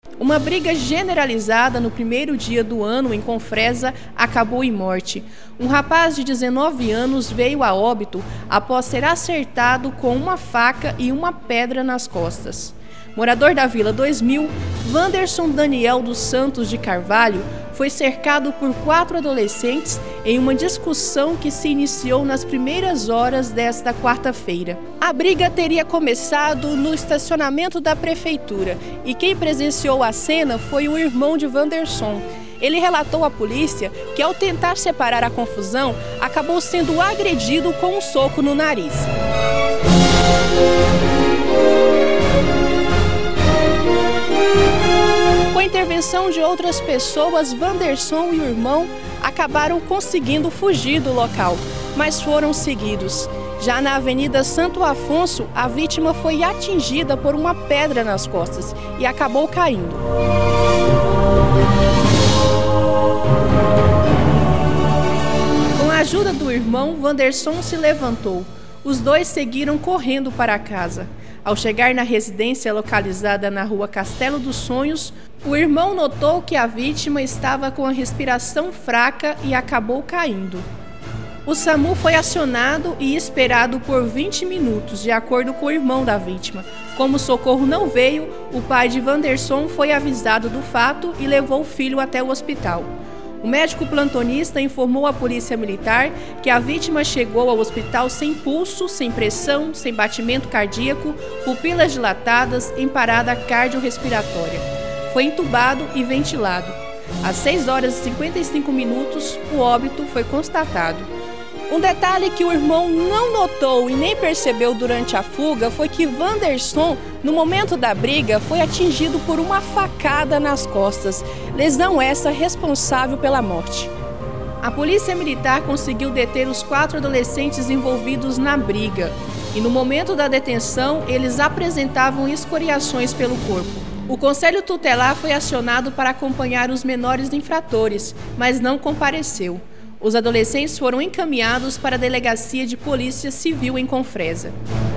Uma briga generalizada no primeiro dia do ano em Confresa acabou em morte. Um rapaz de 19 anos veio a óbito após ser acertado com uma faca e uma pedra nas costas. Morador da Vila 2000, Wanderson Daniel dos Santos de Carvalho foi cercado por 4 adolescentes em uma discussão que se iniciou nas primeiras horas desta quarta-feira. A briga teria começado no estacionamento da prefeitura e quem presenciou a cena foi o irmão de Wanderson. Ele relatou à polícia que, ao tentar separar a confusão, acabou sendo agredido com um soco no nariz. Com a intervenção de outras pessoas, Wanderson e o irmão acabaram conseguindo fugir do local, mas foram seguidos. Já na Avenida Santo Afonso, a vítima foi atingida por uma pedra nas costas e acabou caindo. Com a ajuda do irmão, Wanderson se levantou. Os dois seguiram correndo para casa. Ao chegar na residência localizada na rua Castelo dos Sonhos, o irmão notou que a vítima estava com a respiração fraca e acabou caindo. O SAMU foi acionado e esperado por 20 minutos, de acordo com o irmão da vítima. Como o socorro não veio, o pai de Wanderson foi avisado do fato e levou o filho até o hospital. O médico plantonista informou à polícia militar que a vítima chegou ao hospital sem pulso, sem pressão, sem batimento cardíaco, pupilas dilatadas, em parada cardiorrespiratória. Foi entubado e ventilado. Às 6 horas e 55 minutos, o óbito foi constatado. Um detalhe que o irmão não notou e nem percebeu durante a fuga foi que Wanderson, no momento da briga, foi atingido por uma facada nas costas, lesão essa responsável pela morte. A polícia militar conseguiu deter os 4 adolescentes envolvidos na briga e no momento da detenção eles apresentavam escoriações pelo corpo. O Conselho Tutelar foi acionado para acompanhar os menores infratores, mas não compareceu. Os adolescentes foram encaminhados para a Delegacia de Polícia Civil em Confresa.